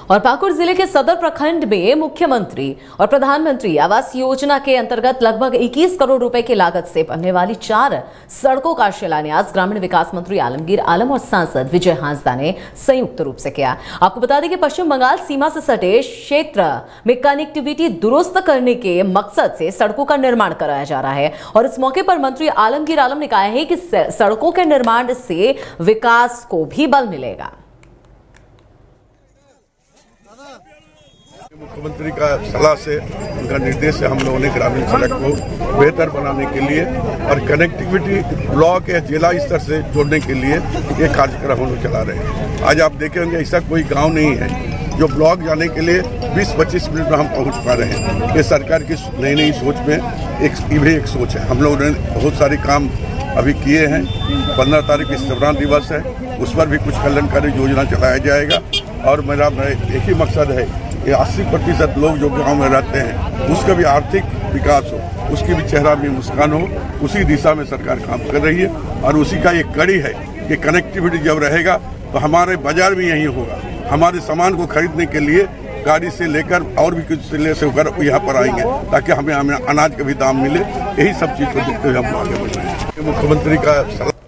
और पाकुड़ जिले के सदर प्रखंड में मुख्यमंत्री और प्रधानमंत्री आवास योजना के अंतर्गत लगभग 21 करोड़ रुपए की लागत से बनने वाली 4 सड़कों का शिलान्यास ग्रामीण विकास मंत्री आलमगीर आलम और सांसद विजय हांसदा ने संयुक्त रूप से किया। आपको बता दें कि पश्चिम बंगाल सीमा से सटे क्षेत्र में कनेक्टिविटी दुरुस्त करने के मकसद से सड़कों का निर्माण कराया जा रहा है और इस मौके पर मंत्री आलमगीर आलम ने कहा है कि सड़कों के निर्माण से विकास को भी बल मिलेगा। मुख्यमंत्री का सलाह से, उनका निर्देश से हम लोगों ने ग्रामीण सड़क को बेहतर बनाने के लिए और कनेक्टिविटी ब्लॉक या जिला स्तर से जोड़ने के लिए ये कार्यक्रम हम लोग चला रहे हैं। आज आप देखेंगे ऐसा कोई गांव नहीं है जो ब्लॉक जाने के लिए 20-25 मिनट में हम पहुंच पा रहे हैं। ये सरकार की नई सोच में एक सोच है। हम लोगों ने बहुत सारे काम अभी किए हैं। 15 तारीख संविधान दिवस है, उस पर भी कुछ कल्याणकारी योजना चलाया जाएगा और मेरा एक ही मकसद है कि 80% लोग जो गांव में रहते हैं उसका भी आर्थिक विकास हो, उसकी भी चेहरा में मुस्कान हो। उसी दिशा में सरकार काम कर रही है और उसी का एक कड़ी है कि कनेक्टिविटी जब रहेगा तो हमारे बाजार भी यही होगा। हमारे सामान को खरीदने के लिए गाड़ी से लेकर और भी कुछ जिले से होकर यहाँ पर आएंगे ताकि हमें अनाज का भी दाम मिले। यही सब चीज़ को देखते हुए हम आगे बढ़ रहे हैं। मुख्यमंत्री का